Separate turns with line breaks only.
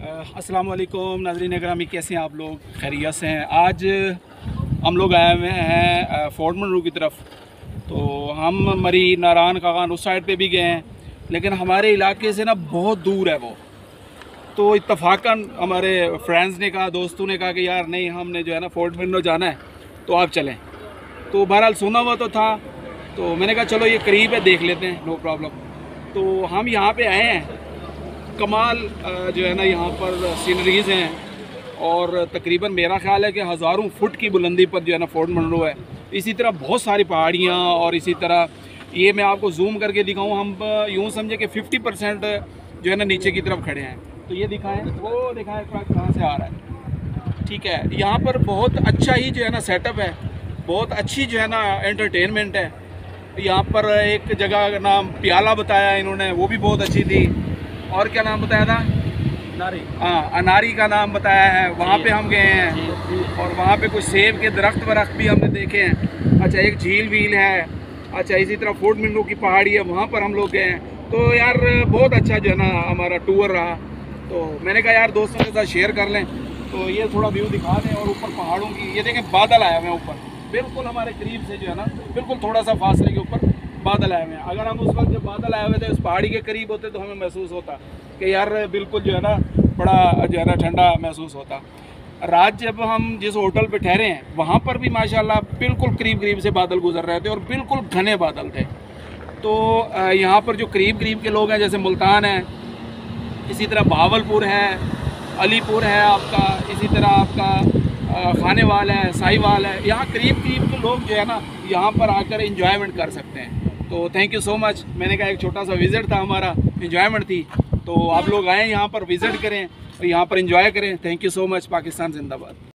अस्सलाम वालेकुम नाज़रीन ग्रामी, कैसे हैं आप लोग? खैरियत से हैं? आज हम लोग आए हुए हैं फोर्ट मनरो की तरफ। तो हम मरी नारायण कागान उस साइड पे भी गए हैं, लेकिन हमारे इलाके से ना बहुत दूर है वो। तो इत्तफाकन हमारे फ्रेंड्स ने कहा, दोस्तों ने कहा कि यार नहीं, हमने जो है ना फोर्ट मनरो जाना है, तो आप चलें। तो बहरहाल सुना हुआ तो था, तो मैंने कहा चलो ये करीब है, देख लेते हैं, नो प्रॉब्लम। तो हम यहाँ पे आए हैं। कमाल जो है ना यहाँ पर सीनरीज़ हैं, और तकरीबन मेरा ख्याल है कि हज़ारों फुट की बुलंदी पर जो है ना फोर्ट मनरो है। इसी तरह बहुत सारी पहाड़ियाँ, और इसी तरह ये मैं आपको जूम करके दिखाऊँ, हम यूँ समझे कि 50% जो है ना नीचे की तरफ खड़े हैं। तो ये दिखाएं, वो दिखाएं ट्रक कहाँ से आ रहा है। ठीक है, यहाँ पर बहुत अच्छा ही जो है ना सेटअप है, बहुत अच्छी जो है ना एंटरटेनमेंट है। यहाँ पर एक जगह का नाम प्याला बताया इन्होंने, वो भी बहुत अच्छी थी। और क्या नाम बताया था? अनारी। हाँ, अनारी का नाम बताया है। वहाँ पे हम गए हैं, और वहाँ पे कुछ सेब के दरख्त भी हमने देखे हैं। अच्छा, एक झील वील है। अच्छा, इसी तरह फोर्ट मनरो की पहाड़ी है, वहाँ पर हम लोग गए हैं। तो यार बहुत अच्छा जो है ना हमारा टूर रहा। तो मैंने कहा यार दोस्तों के साथ शेयर कर लें। तो ये थोड़ा व्यू दिखा दें, और ऊपर पहाड़ों की ये देखें, बादल आए हुए हैं ऊपर, बिल्कुल हमारे करीब से जो है ना, बिल्कुल थोड़ा सा फासले के ऊपर बादल आए हुए हैं। अगर हम उस वक्त जब बादल आए हुए थे उस पहाड़ी के करीब होते, तो हमें महसूस होता कि यार बिल्कुल जो है ना बड़ा जो है ना ठंडा महसूस होता। रात जब हम जिस होटल पे ठहरे हैं, वहाँ पर भी माशाल्लाह बिल्कुल करीब से बादल गुजर रहे थे, और बिल्कुल घने बादल थे। तो यहाँ पर जो करीब के लोग हैं, जैसे मुल्तान है, इसी तरह बहावलपुर है, अलीपुर है आपका, इसी तरह आपका खानेवाल है, साहिवाल है, यहाँ करीब के लोग जो है ना यहाँ पर आकर एंजॉयमेंट कर सकते हैं। तो थैंक यू सो मच। मैंने कहा एक छोटा सा विज़िट था, हमारा एंजॉयमेंट थी, तो आप लोग आएँ यहाँ पर विज़िट करें और यहाँ पर एंजॉय करें। Thank you so much. Pakistan जिंदाबाद।